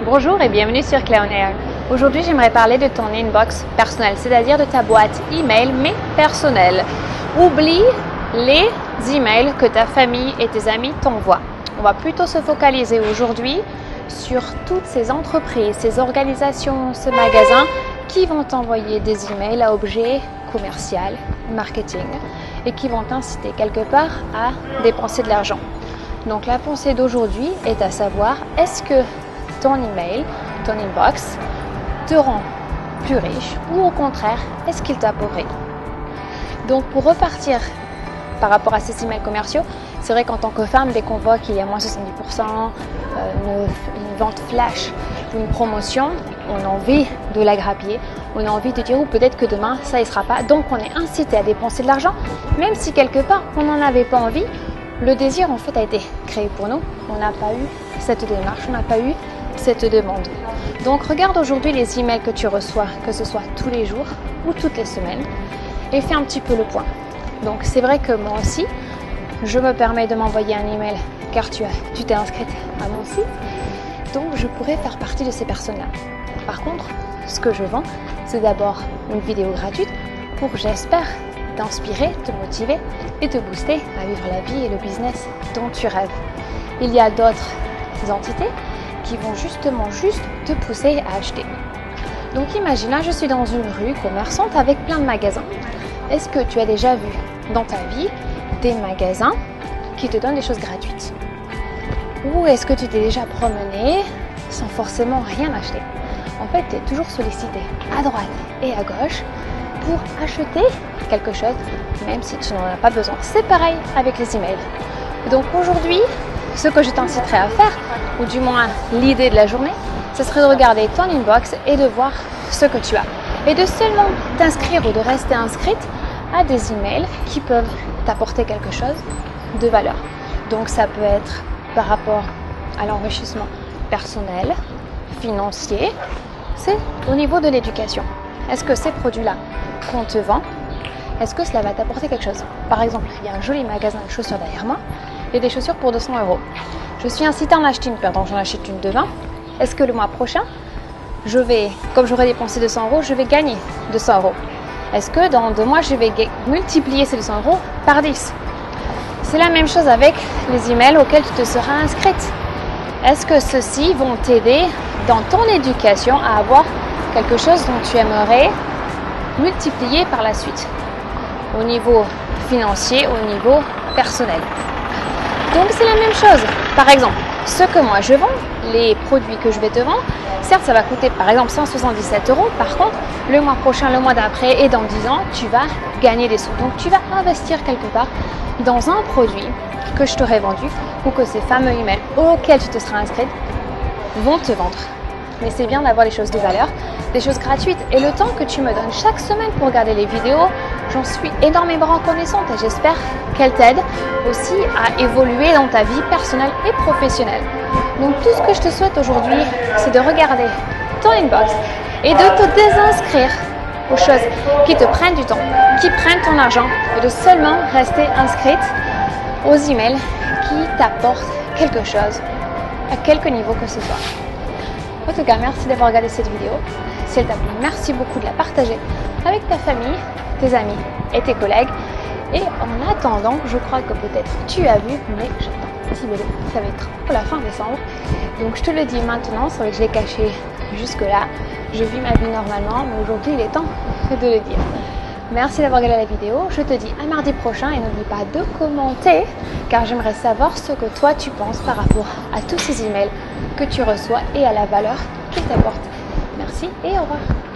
Bonjour et bienvenue sur Clé on Air. Aujourd'hui, j'aimerais parler de ton inbox personnel, c'est-à-dire de ta boîte email mais personnelle. Oublie les emails que ta famille et tes amis t'envoient. On va plutôt se focaliser aujourd'hui sur toutes ces entreprises, ces organisations, ces magasins qui vont t'envoyer des emails à objet commercial, marketing et qui vont t'inciter quelque part à dépenser de l'argent. Donc la pensée d'aujourd'hui est à savoir, est-ce que ton email, ton inbox te rend plus riche ou au contraire, est-ce qu'il t'appauvrit? Donc pour repartir par rapport à ces emails commerciaux, c'est vrai qu'en tant que femme, dès qu'on voit qu'il y a moins 70%, une vente flash, une promotion, on a envie de la grappiller, on a envie de dire ou peut-être que demain ça y sera pas. Donc on est incité à dépenser de l'argent, même si quelque part on n'en avait pas envie. Le désir en fait a été créé pour nous, on n'a pas eu cette démarche, on n'a pas eu cette demande. Donc regarde aujourd'hui les emails que tu reçois, que ce soit tous les jours ou toutes les semaines, et fais un petit peu le point. Donc c'est vrai que moi aussi, je me permets de m'envoyer un email car tu t'es inscrite à mon site, donc je pourrais faire partie de ces personnes-là. Par contre, ce que je vends, c'est d'abord une vidéo gratuite pour, j'espère, t'inspirer, te motiver et te booster à vivre la vie et le business dont tu rêves. Il y a d'autres entités qui vont justement te pousser à acheter. Donc imagine, là je suis dans une rue commerçante avec plein de magasins. Est-ce que tu as déjà vu dans ta vie des magasins qui te donnent des choses gratuites? Ou est-ce que tu t'es déjà promené sans forcément rien acheter? En fait, tu es toujours sollicité à droite et à gauche pour acheter quelque chose, même si tu n'en as pas besoin. C'est pareil avec les emails. Donc aujourd'hui, ce que je t'inciterai à faire, ou du moins l'idée de la journée, ce serait de regarder ton inbox et de voir ce que tu as. Et de seulement t'inscrire ou de rester inscrite à des emails qui peuvent t'apporter quelque chose de valeur. Donc ça peut être par rapport à l'enrichissement personnel, financier, c'est au niveau de l'éducation. Est-ce que ces produits-là qu'on te vend, est-ce que cela va t'apporter quelque chose? Par exemple, il y a un joli magasin de chaussures derrière moi, il y a des chaussures pour 200 €. Je suis incitée à en acheter une paire, donc j'en achète une de 20. Est-ce que le mois prochain, comme j'aurai dépensé 200 €, je vais gagner 200 €? Est-ce que dans 2 mois, je vais multiplier ces 200 € par 10? C'est la même chose avec les emails auxquels tu te seras inscrite. Est-ce que ceux-ci vont t'aider dans ton éducation à avoir quelque chose dont tu aimerais multiplier par la suite, au niveau financier, au niveau personnel? Donc c'est la même chose. Par exemple, ce que moi je vends, les produits que je vais te vendre, certes ça va coûter par exemple 177 €. Par contre, le mois prochain, le mois d'après et dans 10 ans, tu vas gagner des sous. Donc tu vas investir quelque part dans un produit que je t'aurai vendu ou que ces fameux emails auxquels tu te seras inscrite vont te vendre. Mais c'est bien d'avoir des choses de valeur, des choses gratuites. Et le temps que tu me donnes chaque semaine pour regarder les vidéos, j'en suis énormément reconnaissante et j'espère qu'elles t'aident aussi à évoluer dans ta vie personnelle et professionnelle. Donc tout ce que je te souhaite aujourd'hui, c'est de regarder ton inbox et de te désinscrire aux choses qui te prennent du temps, qui prennent ton argent et de seulement rester inscrite aux emails qui t'apportent quelque chose à quelque niveau que ce soit. En tout cas, merci d'avoir regardé cette vidéo. Si elle t'a plu, merci beaucoup de la partager avec ta famille, tes amis et tes collègues. Et en attendant, je crois que peut-être tu as vu, mais j'attends un petit bébé. Ça va être pour la fin décembre. Donc je te le dis maintenant, c'est vrai que je l'ai caché jusque-là. Je vis ma vie normalement, mais aujourd'hui il est temps de le dire. Merci d'avoir regardé la vidéo. Je te dis à mardi prochain et n'oublie pas de commenter car j'aimerais savoir ce que toi tu penses par rapport à tous ces emails que tu reçois et à la valeur qu'ils t'apportent. Merci et au revoir.